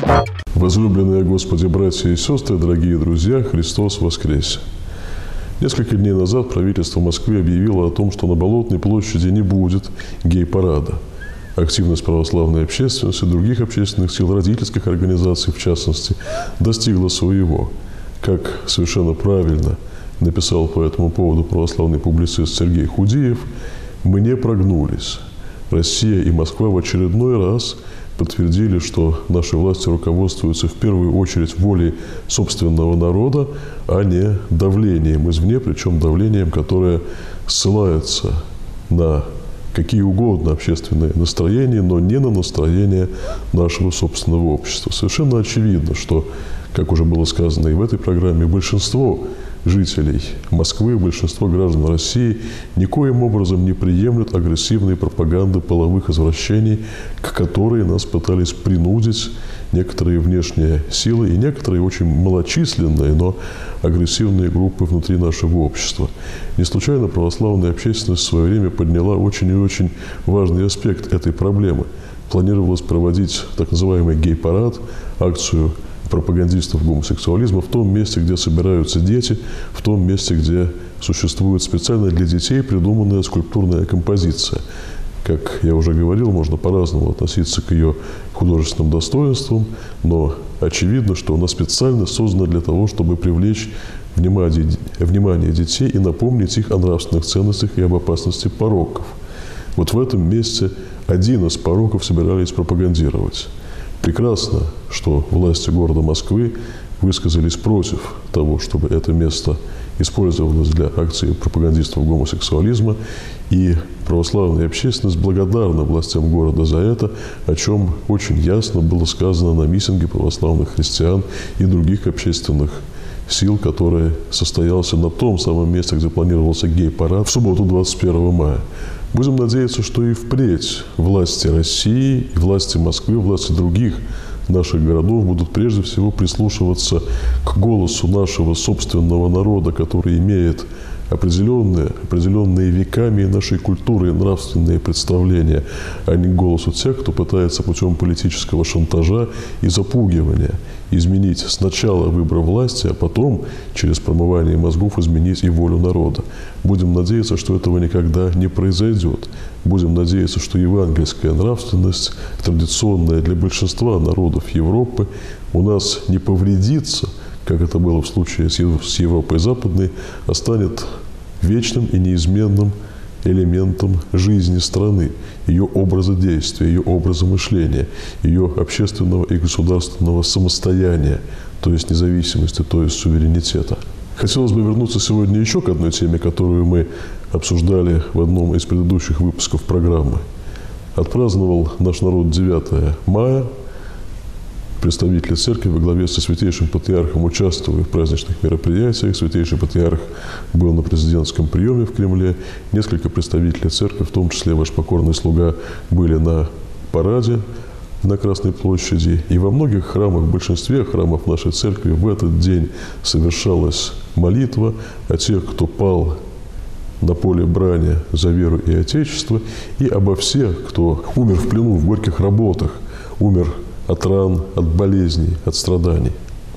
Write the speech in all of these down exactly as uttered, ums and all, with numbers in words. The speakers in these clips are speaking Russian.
Возлюбленные Господи, братья и сестры, дорогие друзья, Христос воскресе! Несколько дней назад правительство Москвы объявило о том, что на Болотной площади не будет гей-парада. Активность православной общественности, других общественных сил, родительских организаций, в частности, достигла своего. Как совершенно правильно написал по этому поводу православный публицист Сергей Худиев, мы не прогнулись. Россия и Москва в очередной раз подтвердили, что наши власти руководствуются в первую очередь волей собственного народа, а не давлением извне, причем давлением, которое ссылается на какие угодно общественные настроения, но не на настроение нашего собственного общества. Совершенно очевидно, что, как уже было сказано и в этой программе, большинство жителей Москвы, большинство граждан России никоим образом не приемлют агрессивной пропаганды половых извращений, к которой нас пытались принудить некоторые внешние силы и некоторые очень малочисленные, но агрессивные группы внутри нашего общества. Не случайно православная общественность в свое время подняла очень и очень важный аспект этой проблемы. Планировалось проводить так называемый гей-парад, акцию пропагандистов гомосексуализма в том месте, где собираются дети, в том месте, где существует специально для детей придуманная скульптурная композиция. Как я уже говорил, можно по-разному относиться к ее художественным достоинствам, но очевидно, что она специально создана для того, чтобы привлечь внимание, внимание детей и напомнить их о нравственных ценностях и об опасности пороков. Вот в этом месте один из пороков собирались пропагандировать. Прекрасно, что власти города Москвы высказались против того, чтобы это место использовалось для акции пропагандистов гомосексуализма, и православная общественность благодарна властям города за это, о чем очень ясно было сказано на митинге православных христиан и других общественных сил, который состоялся на том самом месте, где планировался гей-парад в субботу двадцать первого мая. Будем надеяться, что и впредь власти России, власти Москвы, власти других наших городов будут прежде всего прислушиваться к голосу нашего собственного народа, который имеет определенные, определенные веками нашей культуры и нравственные представления, а не к голосу тех, кто пытается путем политического шантажа и запугивания изменить сначала выбор власти, а потом через промывание мозгов изменить и волю народа. Будем надеяться, что этого никогда не произойдет. Будем надеяться, что евангельская нравственность, традиционная для большинства народов Европы, у нас не повредится, как это было в случае с Европой Западной, а станет вечным и неизменным элементом жизни страны, ее образа действия, ее образа мышления, ее общественного и государственного самостояния, то есть независимости, то есть суверенитета. Хотелось бы вернуться сегодня еще к одной теме, которую мы обсуждали в одном из предыдущих выпусков программы. Отпраздновал наш народ девятое мая. Представители церкви во главе со святейшим патриархом участвовали в праздничных мероприятиях. Святейший патриарх был на президентском приеме в Кремле. Несколько представителей церкви, в том числе ваш покорный слуга, были на параде на Красной площади. И во многих храмах, в большинстве храмов нашей церкви в этот день совершалась молитва о тех, кто пал на поле брани за веру и Отечество, и обо всех, кто умер в плену в горьких работах, умер от ран, от болезней, от страданий.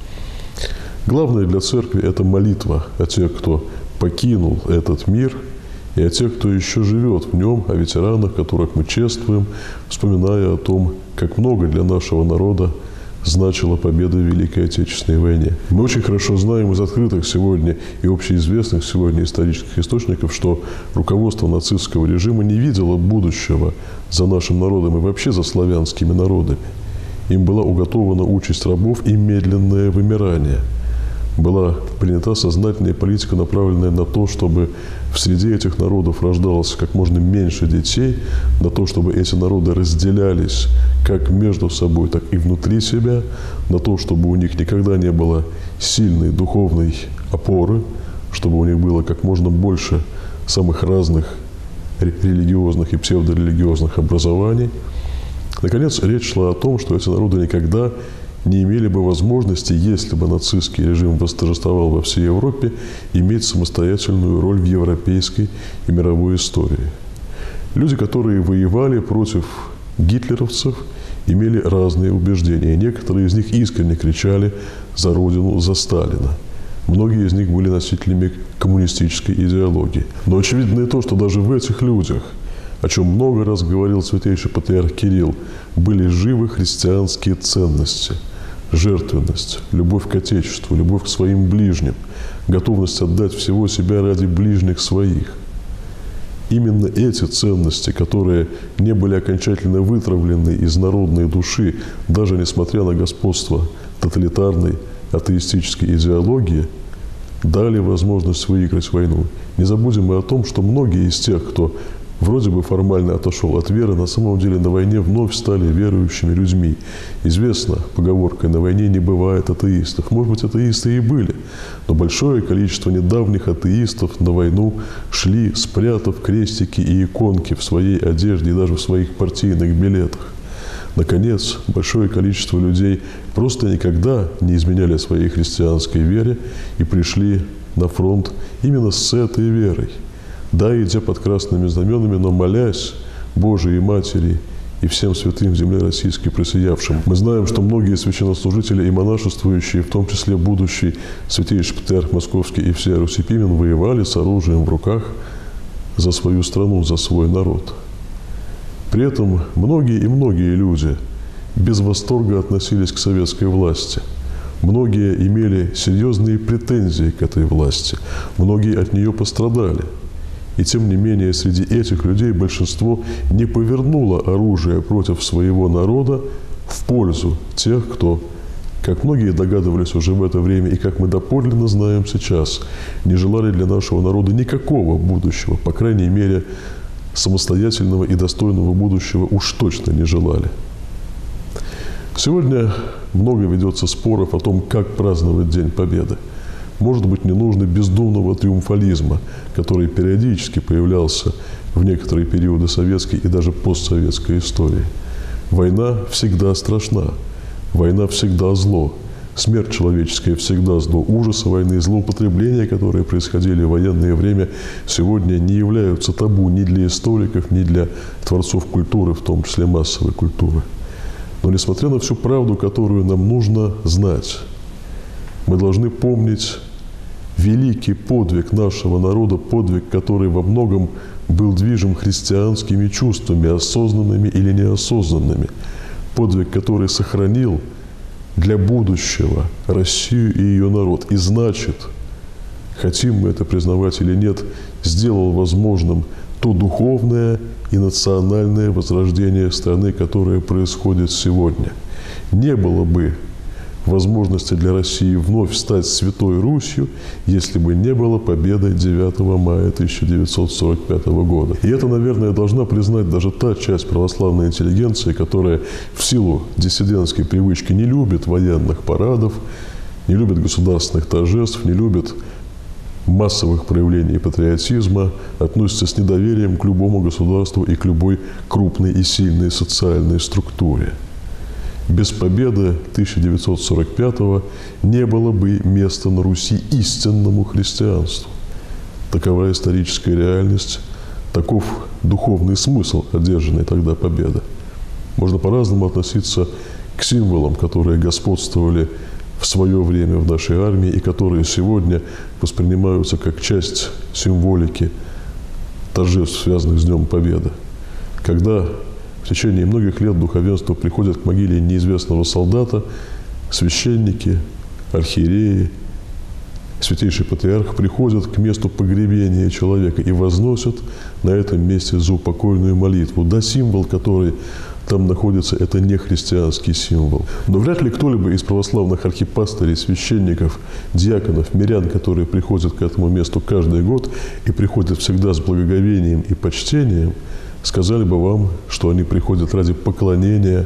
Главное для церкви – это молитва о тех, кто покинул этот мир, и о тех, кто еще живет в нем, о ветеранах, которых мы чествуем, вспоминая о том, как много для нашего народа значила победа в Великой Отечественной войне. Мы очень хорошо знаем из открытых сегодня и общеизвестных сегодня исторических источников, что руководство нацистского режима не видело будущего за нашим народом и вообще за славянскими народами. Им была уготована участь рабов и медленное вымирание. Была принята сознательная политика, направленная на то, чтобы в среде этих народов рождалось как можно меньше детей, на то, чтобы эти народы разделялись как между собой, так и внутри себя, на то, чтобы у них никогда не было сильной духовной опоры, чтобы у них было как можно больше самых разных религиозных и псевдорелигиозных образований. Наконец, речь шла о том, что эти народы никогда не имели бы возможности, если бы нацистский режим восторжествовал во всей Европе, иметь самостоятельную роль в европейской и мировой истории. Люди, которые воевали против гитлеровцев имели разные убеждения. И некоторые из них искренне кричали за Родину, за Сталина. Многие из них были носителями коммунистической идеологии. Но очевидно и то, что даже в этих людях, о чем много раз говорил святейший патриарх Кирилл, были живы христианские ценности. Жертвенность, любовь к Отечеству, любовь к своим ближним, готовность отдать всего себя ради ближних своих. Именно эти ценности, которые не были окончательно вытравлены из народной души, даже несмотря на господство тоталитарной атеистической идеологии, дали возможность выиграть войну. Не забудем мы о том, что многие из тех, кто вроде бы формально отошел от веры, на самом деле на войне вновь стали верующими людьми. Известно поговоркой: на войне не бывает атеистов. Может быть, атеисты и были, но большое количество недавних атеистов на войну шли, спрятав крестики и иконки в своей одежде и даже в своих партийных билетах. Наконец, большое количество людей просто никогда не изменяли своей христианской вере и пришли на фронт именно с этой верой. Да, идя под красными знаменами, но молясь Божией Матери и всем святым в земле российской присиявшим. Мы знаем, что многие священнослужители и монашествующие, в том числе будущий святейший патриарх Московский и всея Руси Пимен, воевали с оружием в руках за свою страну, за свой народ. При этом многие и многие люди без восторга относились к советской власти. Многие имели серьезные претензии к этой власти. Многие от нее пострадали. И тем не менее, среди этих людей большинство не повернуло оружие против своего народа в пользу тех, кто, как многие догадывались уже в это время, и как мы доподлинно знаем сейчас, не желали для нашего народа никакого будущего, по крайней мере, самостоятельного и достойного будущего уж точно не желали. Сегодня много ведется споров о том, как праздновать День Победы. Может быть, не нужно бездумного триумфализма, который периодически появлялся в некоторые периоды советской и даже постсоветской истории. Война всегда страшна, война всегда зло, смерть человеческая всегда зло, ужасы войны и злоупотребления, которые происходили в военное время, сегодня не являются табу ни для историков, ни для творцов культуры, в том числе массовой культуры. Но несмотря на всю правду, которую нам нужно знать, мы должны помнить великий подвиг нашего народа, подвиг, который во многом был движим христианскими чувствами, осознанными или неосознанными, подвиг, который сохранил для будущего Россию и ее народ. И значит, хотим мы это признавать или нет, сделал возможным то духовное и национальное возрождение страны, которое происходит сегодня. Не было бы возможности для России вновь стать Святой Русью, если бы не было победы девятого мая тысяча девятьсот сорок пятого года. И это, наверное, должна признать даже та часть православной интеллигенции, которая в силу диссидентской привычки не любит военных парадов, не любит государственных торжеств, не любит массовых проявлений патриотизма, относится с недоверием к любому государству и к любой крупной и сильной социальной структуре. Без победы тысяча девятьсот сорок пятого не было бы места на Руси истинному христианству. Такова историческая реальность, таков духовный смысл одержанной тогда победы. Можно по-разному относиться к символам, которые господствовали в свое время в нашей армии и которые сегодня воспринимаются как часть символики торжеств, связанных с Днем Победы. Когда в течение многих лет духовенство приходит к могиле неизвестного солдата, священники, архиереи, святейший патриарх приходят к месту погребения человека и возносят на этом месте заупокойную молитву. Да, символ, который там находится, это не христианский символ. Но вряд ли кто-либо из православных архипастырей, священников, диаконов, мирян, которые приходят к этому месту каждый год и приходят всегда с благоговением и почтением, сказали бы вам, что они приходят ради поклонения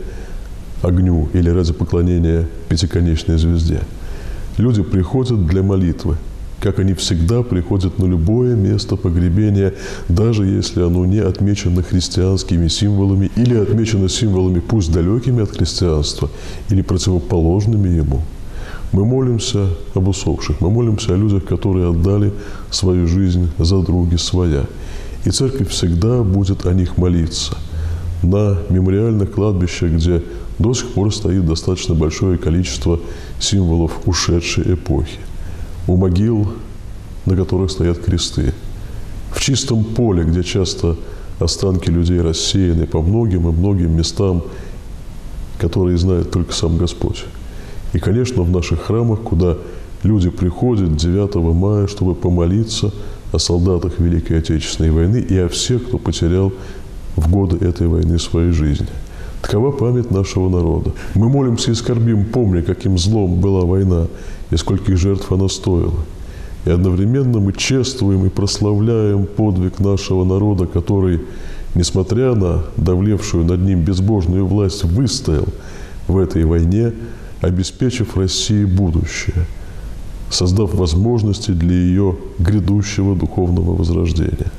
огню или ради поклонения пятиконечной звезде. Люди приходят для молитвы, как они всегда приходят на любое место погребения, даже если оно не отмечено христианскими символами или отмечено символами, пусть далекими от христианства, или противоположными ему. Мы молимся об усопших, мы молимся о людях, которые отдали свою жизнь за други своя. И Церковь всегда будет о них молиться. на мемориальных кладбищах, где до сих пор стоит достаточно большое количество символов ушедшей эпохи, у могил, на которых стоят кресты, в чистом поле, где часто останки людей рассеяны по многим и многим местам, которые знает только сам Господь. И, конечно, в наших храмах, куда люди приходят девятого мая, чтобы помолиться о солдатах Великой Отечественной войны и о всех, кто потерял в годы этой войны своей жизни. Такова память нашего народа. Мы молимся и скорбим, помня, каким злом была война и скольких жертв она стоила. И одновременно мы чествуем и прославляем подвиг нашего народа, который, несмотря на давлевшую над ним безбожную власть, выстоял в этой войне, обеспечив России будущее, создав возможности для ее грядущего духовного возрождения.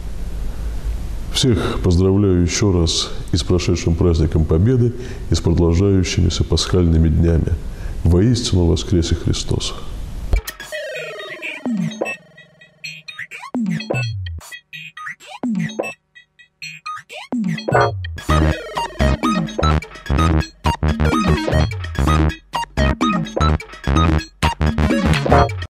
Всех поздравляю еще раз и с прошедшим праздником Победы, и с продолжающимися пасхальными днями. Воистину воскресе Христос! Wow.